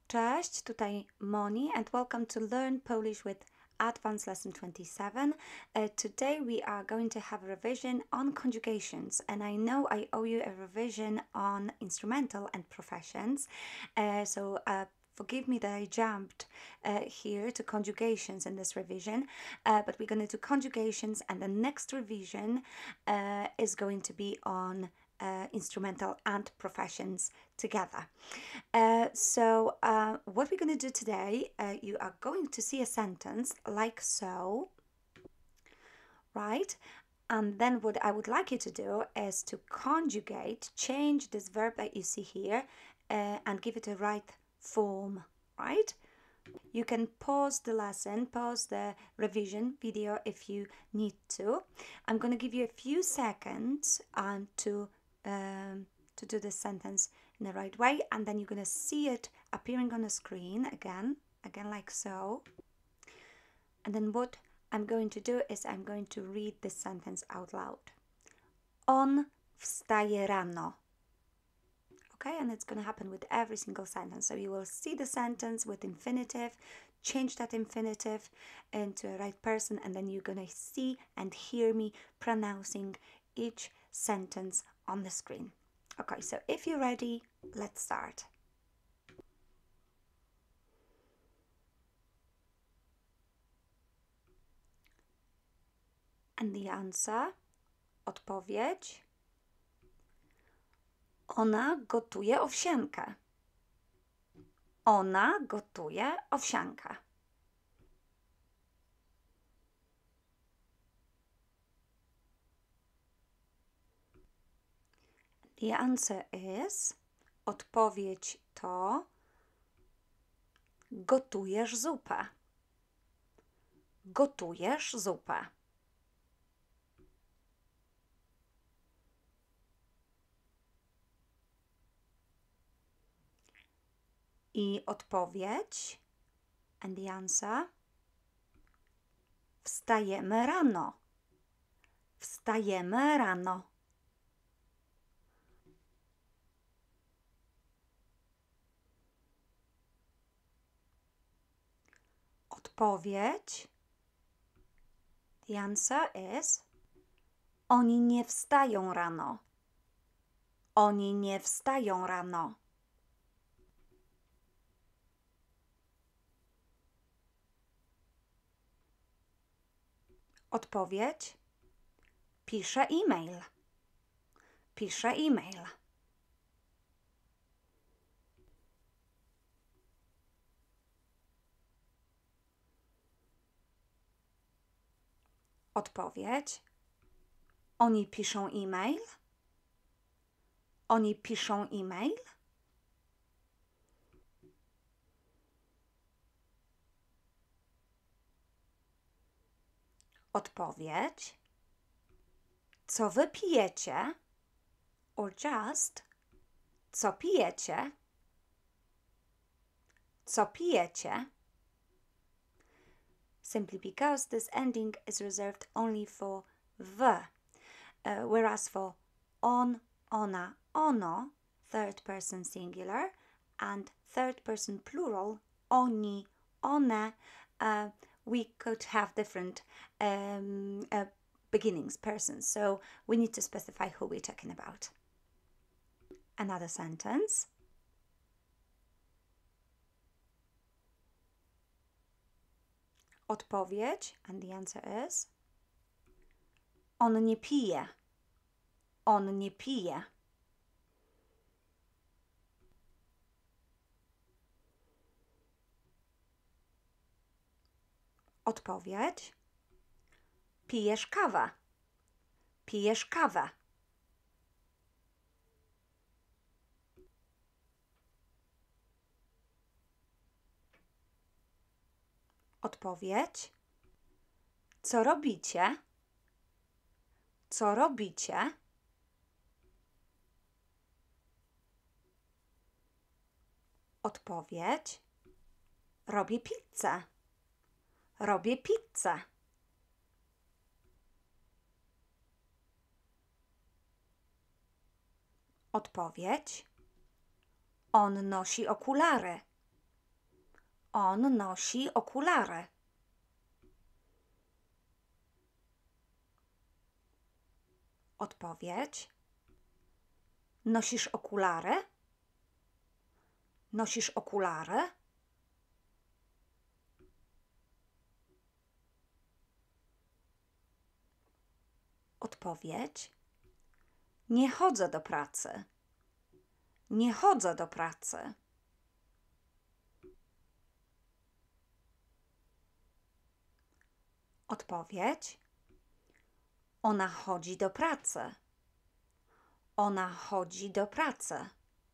Cześć, tutaj Moni and welcome to Learn Polish with Advanced Lesson 27. Today we are going to have a revision on conjugations, and I know I owe you a revision on instrumental and professions. Forgive me that I jumped here to conjugations in this revision, but we're going to do conjugations, and the next revision is going to be on instrumental and professions together. What we're going to do today, you are going to see a sentence like so, right? And then what I would like you to do is to conjugate, change this verb that you see here and give it a right form, right? You can pause the lesson, pause the revision video if you need to. I'm going to give you a few seconds to do this sentence in the right way, and then you're going to see it appearing on the screen again like so. And then what I'm going to do is I'm going to read this sentence out loud. On wstaje rano. Okay, and it's going to happen with every single sentence. So you will see the sentence with infinitive, change that infinitive into a right person, and then you're going to see and hear me pronouncing each sentence on the screen. Okay, so if you're ready, let's start. And the answer, odpowiedź. Ona gotuje owsiankę. Ona gotuje owsiankę. The answer is, odpowiedź to, gotujesz zupę. Gotujesz zupę. I odpowiedź, and the answer, wstajemy rano. Wstajemy rano. Odpowiedź, the answer is, oni nie wstają rano. Oni nie wstają rano. Odpowiedź, piszę e-mail. Piszę e-mail. Odpowiedź, oni piszą e-mail. Oni piszą e-mail. Odpowiedź, co wy pijecie? Or just, co pijecie? Co pijecie? Simply because this ending is reserved only for the, whereas for on, ona, ono, third person singular, and third person plural, oni, one, we could have different beginnings, persons, so we need to specify who we're talking about. Another sentence. Odpowiedź, and the answer is, on nie pije. On nie pije. Odpowiedź, pijesz kawę. Pijesz kawę. Odpowiedź, co robicie? Co robicie? Odpowiedź, robię pizzę. Robię pizzę. Odpowiedź, on nosi okulary. On nosi okulary. Odpowiedź. Nosisz okulary? Nosisz okulary? Odpowiedź. Nie chodzę do pracy. Nie chodzę do pracy. Odpowiedź. Ona chodzi do pracy. Ona chodzi do pracy.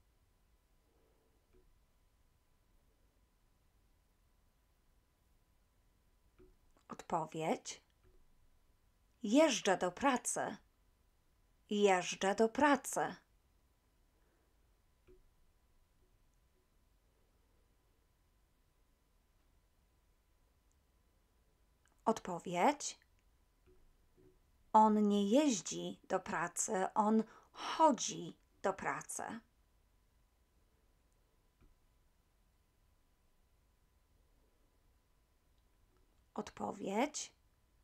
Odpowiedź. Jeżdżę do pracy. Jeżdżę do pracy. Odpowiedź. On nie jeździ do pracy, on chodzi do pracy. Odpowiedź.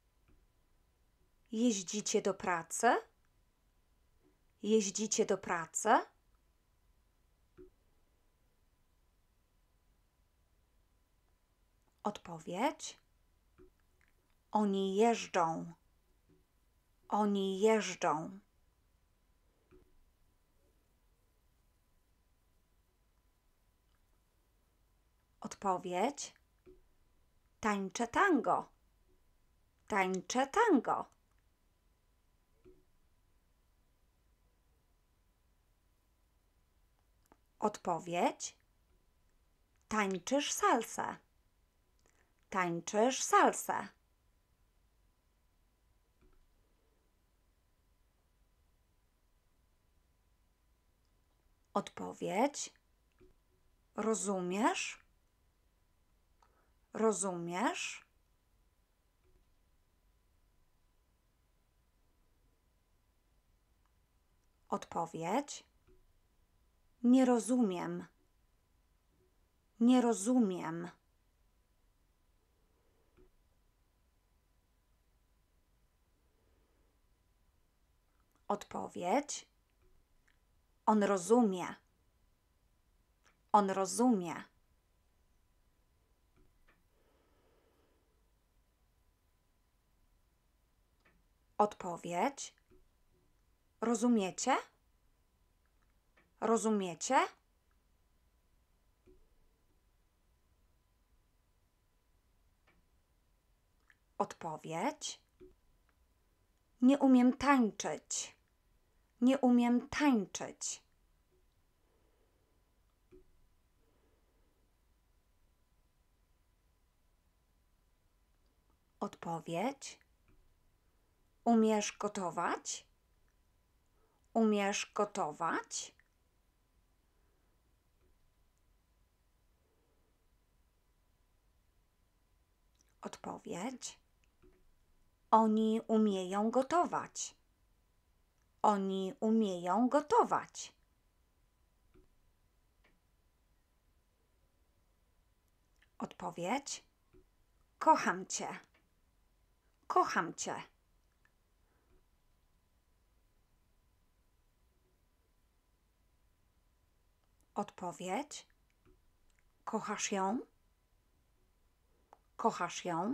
Jeździcie do pracy? Jeździcie do pracy? Odpowiedź. Oni jeżdżą. Oni jeżdżą. Odpowiedź. Tańczę tango. Tańczę tango. Odpowiedź. Tańczysz salsę. Tańczysz salsę. Odpowiedź. Rozumiesz? Rozumiesz? Odpowiedź. Nie rozumiem. Nie rozumiem. Odpowiedź. On rozumie. On rozumie. Odpowiedź. Rozumiecie? Rozumiecie? Odpowiedź. Nie umiem tańczyć. Nie umiem tańczyć. Odpowiedź. Umiesz gotować? Umiesz gotować? Odpowiedź. Oni umieją gotować. Oni umieją gotować. Odpowiedź. Kocham cię. Kocham cię. Odpowiedź. Kochasz ją? Kochasz ją?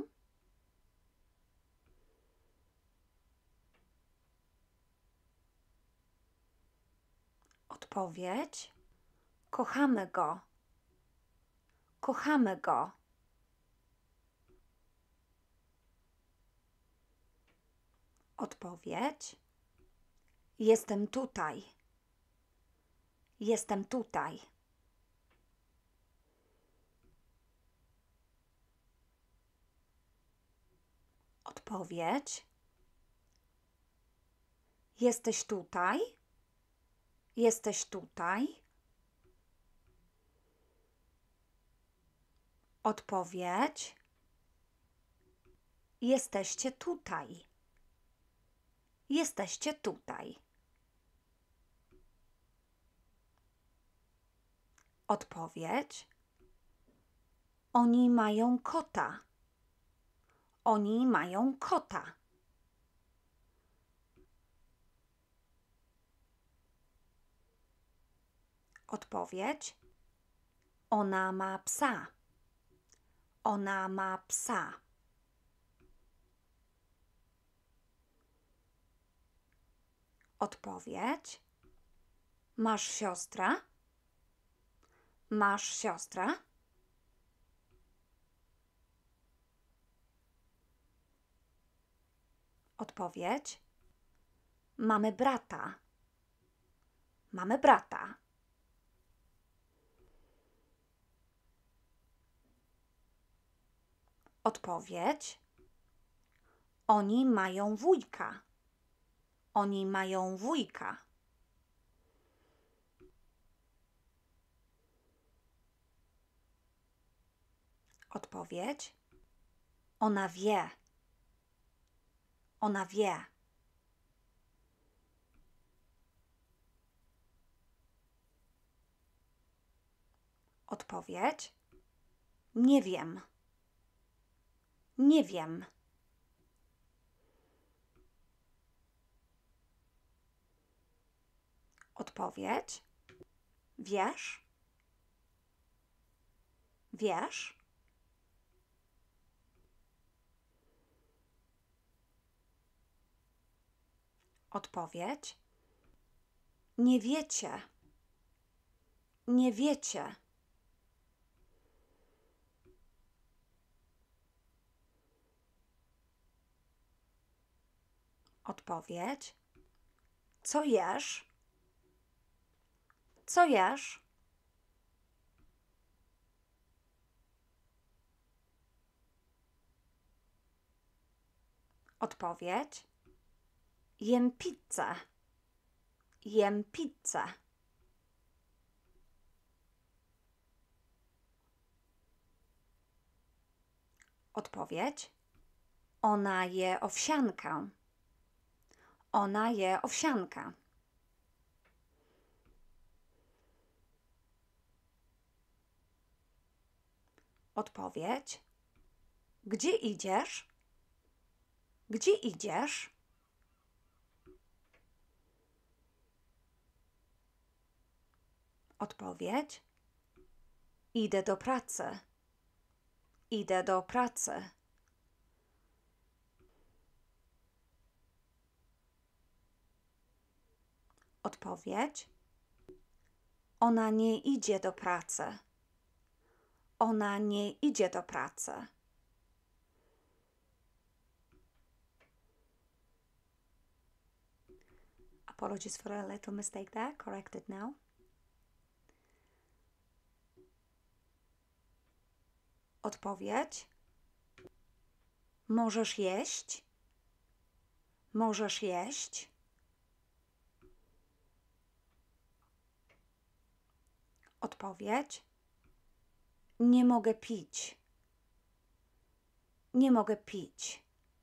Odpowiedź. Kochamy go. Kochamy go. Odpowiedź. Jestem tutaj. Jestem tutaj. Odpowiedź. Jesteś tutaj? Jesteś tutaj? Odpowiedź. Jesteście tutaj. Jesteście tutaj. Odpowiedź. Oni mają kota. Oni mają kota. Odpowiedź. Ona ma psa. Ona ma psa. Odpowiedź. Masz siostrę? Masz siostrę? Odpowiedź. Mamy brata. Mamy brata. Odpowiedź. Oni mają wujka. Oni mają wujka. Odpowiedź. Ona wie. Ona wie. Odpowiedź. Nie wiem. Nie wiem. Odpowiedź. Wiesz? Wiesz? Odpowiedź. Nie wiecie. Nie wiecie. Odpowiedź. Co jesz? Co jesz? Odpowiedź. Jem pizzę. Jem pizzę. Odpowiedź. Ona je owsiankę. Ona je owsiankę. Odpowiedź. Gdzie idziesz? Gdzie idziesz? Odpowiedź. Idę do pracy. Idę do pracy. Odpowiedź. Ona nie idzie do pracy. Ona nie idzie do pracy. Apologies for a little mistake there. Correct it now. Odpowiedź. Możesz jeść. Możesz jeść. Odpowiedź. Nie mogę pić. Nie mogę pić.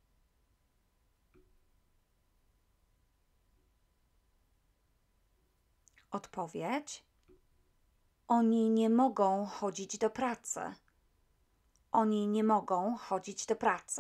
Odpowiedź. Oni nie mogą chodzić do pracy. Oni nie mogą chodzić do pracy.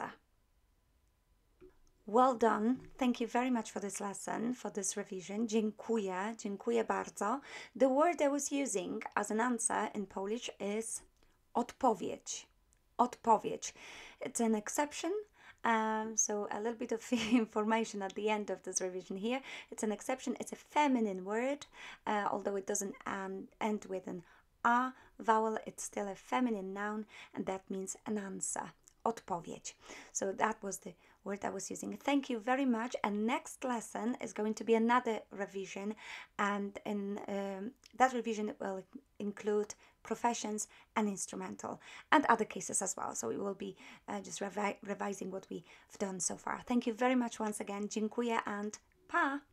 Well done. Thank you very much for this lesson, for this revision. Dziękuję, dziękuję bardzo. The word I was using as an answer in Polish is odpowiedź. Odpowiedź. It's an exception. So a little bit of information at the end of this revision here. It's an exception. It's a feminine word, although it doesn't end with an a vowel. It's still a feminine noun, and that means an answer. Odpowiedź. So that was the word I was using. Thank you very much. And next lesson is going to be another revision, and in that revision will include professions and instrumental and other cases as well. So we will be just revising what we've done so far. Thank you very much once again. Dziękuję and pa!